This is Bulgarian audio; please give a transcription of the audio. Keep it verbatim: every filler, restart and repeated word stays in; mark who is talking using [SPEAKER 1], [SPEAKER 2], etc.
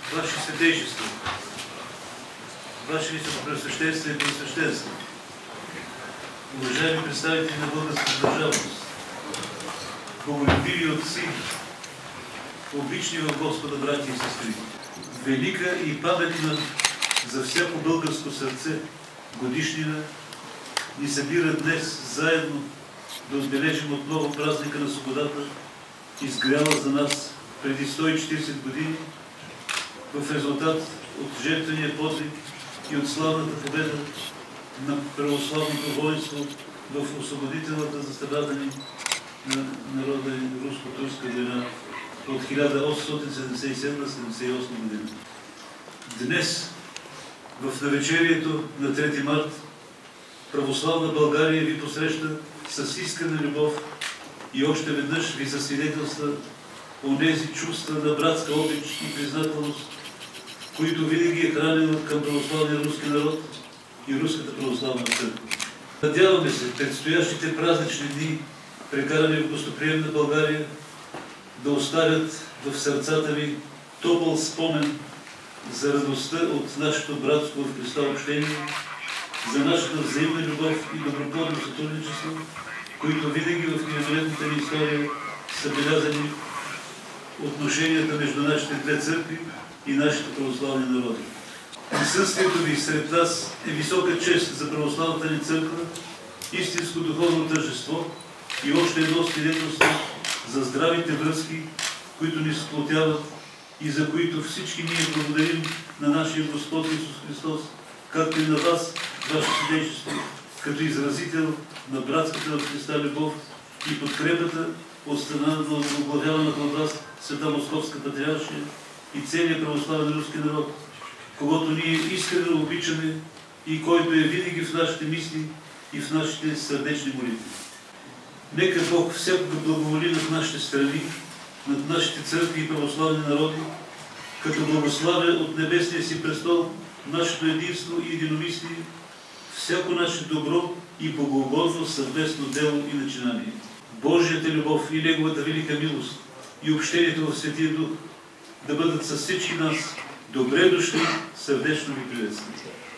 [SPEAKER 1] Ваше Святейшество, Ваше Високопреосвященство и Преосвященство, уважаеми представители на българската държавност, боголюбиви отци, обични в Господа братя и сестри, велика и паметна за всяко българско сърце годишнина ни събира днес заедно да отбележим отново празника на свободата, изгряла за нас преди сто и четиридесет години в резултат от жертвения подвиг и от славната победа на православното воинство в освободителната за страната ни на народа руско-турска война от хиляда осемстотин седемдесет и седма до седемдесет и осма година. Днес, в навечерието на трети март, православна България ви посреща с искрена любов и още веднъж ви засвидетелства онези чувства на братска обич и признателност, които винаги е хранено към православния руски народ и Руската православна църква. Надяваме се предстоящите празнични дни, прекарани в гостоприемна България, да оставят в сърцата ви топъл спомен за радостта от нашето братство в Христа общение, за нашата взаимна любов и доброплодно сътрудничество, които винаги в хилядолетната ни история са белязани отношенията между нашите две църкви и нашите православни народи. Присъствието ви сред нас е висока чест за православната ни църква, истинско духовно тържество и още едно свидетелство за здравите връзки, които ни сплотяват и за които всички ние благодарим на нашия Господ Исус Христос, както и на вас, Ваше Святейшество, като изразител на братската в Христа любов и подкрепата от страна на оглавяваната от вас Света Московска патриаршия и целият православен руски народ, когото ние искрено обичаме и който е винаги в нашите мисли и в нашите сърдечни молитви. Нека Бог всякога благоволи над нашите страни, над нашите църкви и православни народи, като благославя от небесния си престол нашето единство и единомислие, всяко наше добро и богоугодно съвместно дело и начинание. Божията любов и Неговата велика милост и общението в Светия Дух да бъдат с всички нас. Добре дошли, сърдечно ви приветствам.